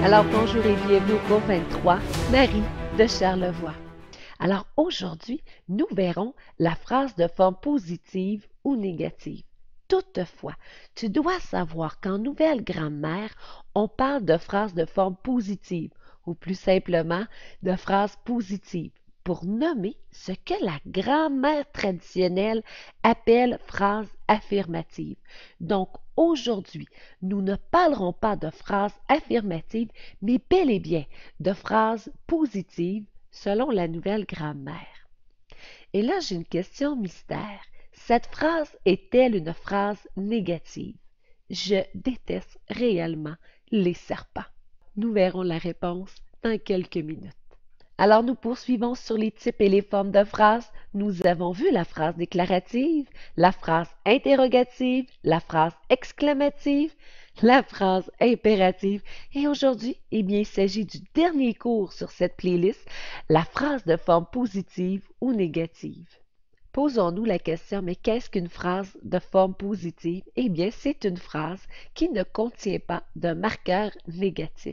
Alors bonjour et bienvenue au cours 23, Marie de Charlevoix. Alors aujourd'hui, nous verrons la phrase de forme positive ou négative. Toutefois, tu dois savoir qu'en nouvelle grammaire, on parle de phrases de forme positive ou plus simplement de phrases positives pour nommer ce que la grammaire traditionnelle appelle phrase affirmative. Donc aujourd'hui, nous ne parlerons pas de phrases affirmatives, mais bel et bien de phrases positives selon la nouvelle grammaire. Et là, j'ai une question mystère. Cette phrase est-elle une phrase négative? Je déteste réellement les serpents. Nous verrons la réponse dans quelques minutes. Alors nous poursuivons sur les types et les formes de phrases. Nous avons vu la phrase déclarative, la phrase interrogative, la phrase exclamative, la phrase impérative. Et aujourd'hui, il s'agit du dernier cours sur cette playlist, la phrase de forme positive ou négative. Posons-nous la question, mais qu'est-ce qu'une phrase de forme positive? Eh bien, c'est une phrase qui ne contient pas de marqueur négatif.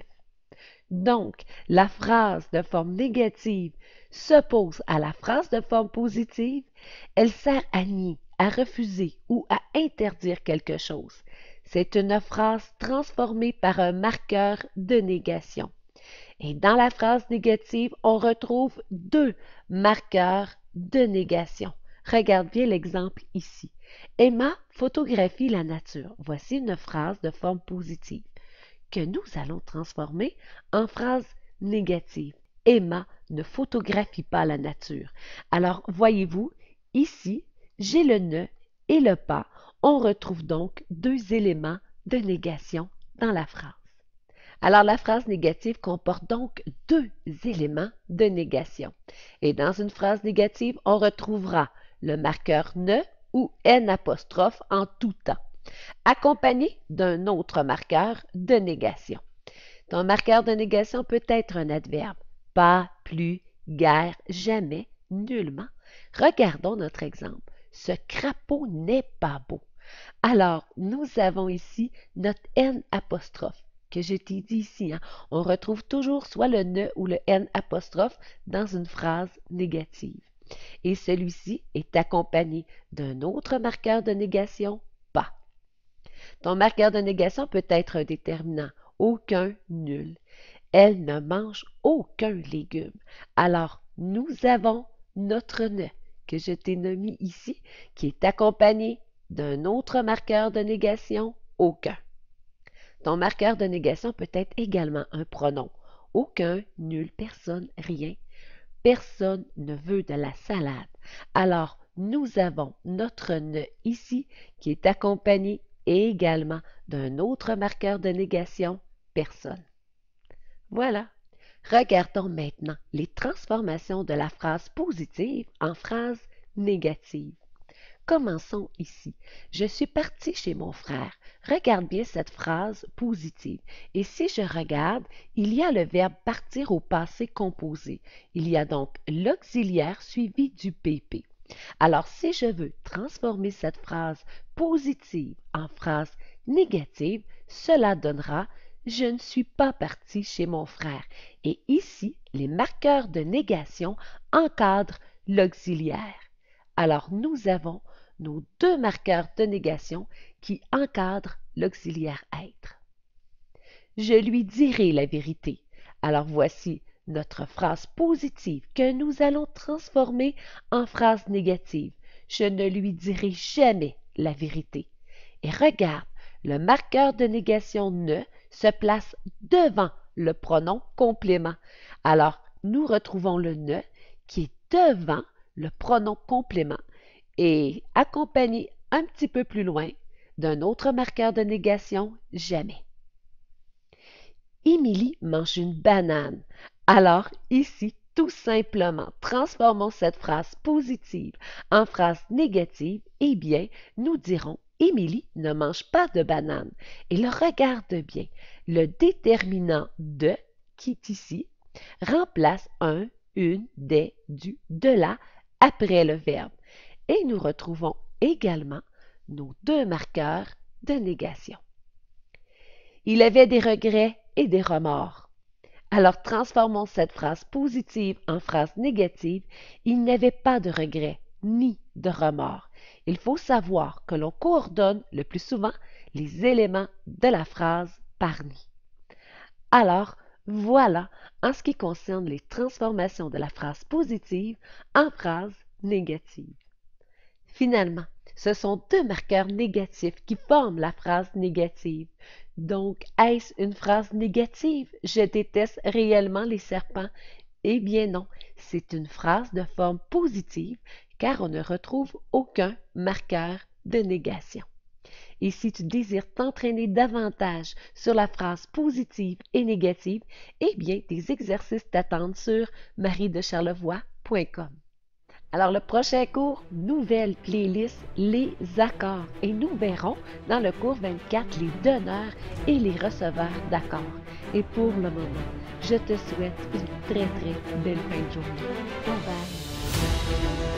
Donc, la phrase de forme négative s'oppose à la phrase de forme positive. Elle sert à nier, à refuser ou à interdire quelque chose. C'est une phrase transformée par un marqueur de négation. Et dans la phrase négative, on retrouve deux marqueurs de négation. Regarde bien l'exemple ici. Emma photographie la nature. Voici une phrase de forme positive que nous allons transformer en phrase négative. Emma ne photographie pas la nature. Alors, voyez-vous, ici, j'ai le ne et le pas. On retrouve donc deux éléments de négation dans la phrase. Alors, la phrase négative comporte donc deux éléments de négation. Et dans une phrase négative, on retrouvera le marqueur ne ou n apostrophe en tout temps, accompagné d'un autre marqueur de négation. Ton marqueur de négation peut être un adverbe. Pas, plus, guère, jamais, nullement. Regardons notre exemple. Ce crapaud n'est pas beau. Alors, nous avons ici notre N apostrophe que je t'ai dit ici. On retrouve toujours soit le ne ou le N apostrophe dans une phrase négative. Et celui-ci est accompagné d'un autre marqueur de négation, pas. Ton marqueur de négation peut être un déterminant. Aucun, nul. Elle ne mange aucun légume. Alors, nous avons notre ne que je t'ai nommé ici, qui est accompagné d'un autre marqueur de négation, aucun. Ton marqueur de négation peut être également un pronom. Aucun, nul, personne, rien. Personne ne veut de la salade. Alors, nous avons notre ne ici qui est accompagné également d'un autre marqueur de négation, personne. Voilà. Regardons maintenant les transformations de la phrase positive en phrase négative. Commençons ici. Je suis parti chez mon frère. Regarde bien cette phrase positive. Et si je regarde, il y a le verbe partir au passé composé. Il y a donc l'auxiliaire suivi du PP. Alors, si je veux transformer cette phrase positive en phrase négative, cela donnera je ne suis pas parti chez mon frère. Et ici, les marqueurs de négation encadrent l'auxiliaire. Alors, nous avons nos deux marqueurs de négation qui encadrent l'auxiliaire être. Je lui dirai la vérité. Alors, voici notre phrase positive que nous allons transformer en phrase négative. Je ne lui dirai jamais la vérité. Et regarde, le marqueur de négation ne se place devant le pronom complément. Alors, nous retrouvons le ne qui est devant le pronom complément et accompagné un petit peu plus loin d'un autre marqueur de négation, jamais. Émilie mange une banane. Alors, ici, tout simplement, transformons cette phrase positive en phrase négative. Eh bien, nous dirons Émilie ne mange pas de banane. Et le regarde bien. Le déterminant de, qui est ici, remplace un, une, des, du, de la après le verbe. Et nous retrouvons également nos deux marqueurs de négation. Il avait des regrets et des remords. Alors transformons cette phrase positive en phrase négative. Il n'avait pas de regret ni de remords. Il faut savoir que l'on coordonne le plus souvent les éléments de la phrase par ni. Alors, voilà en ce qui concerne les transformations de la phrase positive en phrase négative. Finalement, ce sont deux marqueurs négatifs qui forment la phrase négative. Donc, est-ce une phrase négative? Je déteste réellement les serpents. Eh bien non, c'est une phrase de forme positive car on ne retrouve aucun marqueur de négation. Et si tu désires t'entraîner davantage sur la phrase positive et négative, eh bien, des exercices t'attendent sur mariedecharlevoix.com. Alors, le prochain cours, nouvelle playlist, les accords. Et nous verrons dans le cours 24 les donneurs et les receveurs d'accords. Et pour le moment, je te souhaite une très belle fin de journée. Bye bye!